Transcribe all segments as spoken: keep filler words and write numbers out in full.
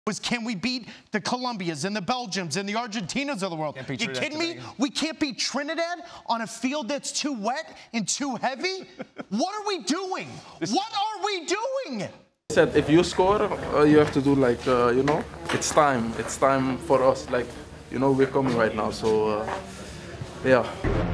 was can we beat the Colombias and the Belgiums and the Argentinas of the world? You kidding me? We can't beat Trinidad on a field that's too wet and too heavy? What are we doing? What are we doing? I said if you score, uh, you have to do like, uh, you know, it's time. It's time for us. Like, you know, we're coming right now. So, uh, yeah.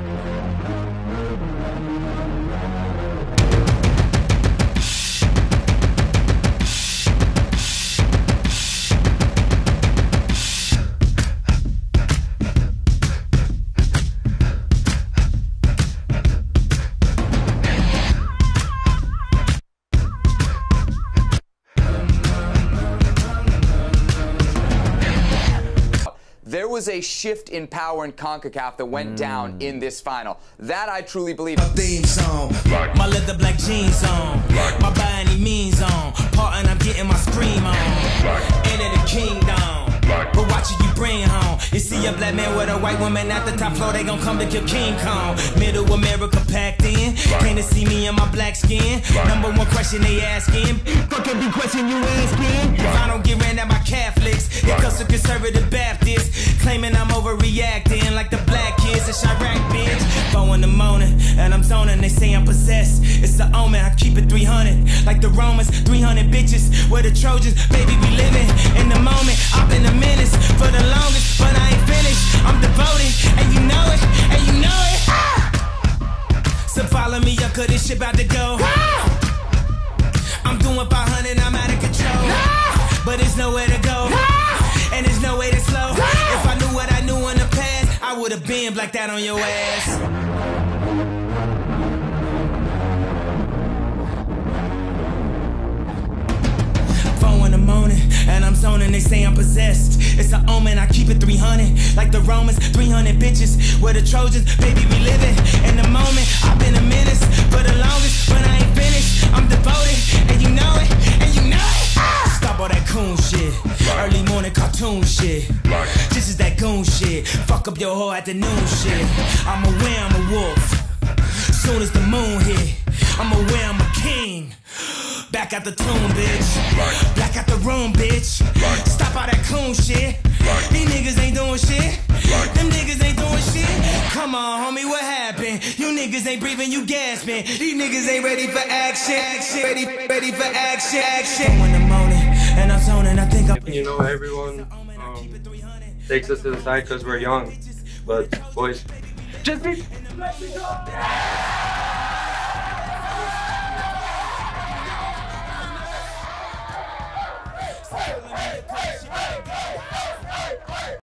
There was a shift in power in CONCACAF that went mm. down in this final. That I truly believe. A theme song. Black. My leather black jeans on. Black. My by any means on. Part and I'm getting my scream on. Black. Into the kingdom. Black. But watch it you bring home. You see a black man with a white woman at the top floor, they gon' come to kill King Kong. Middle America packed in. Can't see me in my black skin. Black. Number one question they asking. Fuck every question you asking. If I don't get ran at by Catholics, it comes to conservative Baptists. Claiming I'm overreacting like the black kids in Chirac, bitch. Four in the morning, and I'm zoning, they say I'm possessed. It's the omen, I keep it three hundred. Like the Romans, three hundred bitches. We're the Trojans, baby, we living in the moment. I've been a menace for the longest, but I ain't finished. I'm devoted, and you know it, and you know it. Ah! So follow me up, cause this shit about to go. Ah! I'm doing five hundred, I'm out of control. Ah! But there's nowhere to go. Ah! And there's no way to slow. If I knew what I knew in the past, I would have been like that on your ass. In the morning, and I'm zoning, they say I'm possessed. It's an omen, I keep it three hundred. Like the Romans, three hundred bitches. We're the Trojans, baby, we living in the moment. I've been a menace for the longest, but I ain't finished. I'm devoted, and you know it, and you know it. Ah! Stop all that coon shit. Early morning cartoon shit. This is that goon shit. Fuck up your whole afternoon shit. I'm aware I'm a wolf. Soon as the moon hit, I'm aware I'm a king. Back out the tomb, bitch. Back out the room, bitch. Stop all that coon shit. These niggas ain't doing shit. Them niggas ain't doing shit. Come on, homie, what happened? You niggas ain't breathing, you gasping. These niggas ain't ready for action. action. Ready, ready for action. Action. In the morning, and I'm zoning. I think I'm. You know, everyone um, takes us to the side because we're young. But boys, just be. Let me go. Let me go.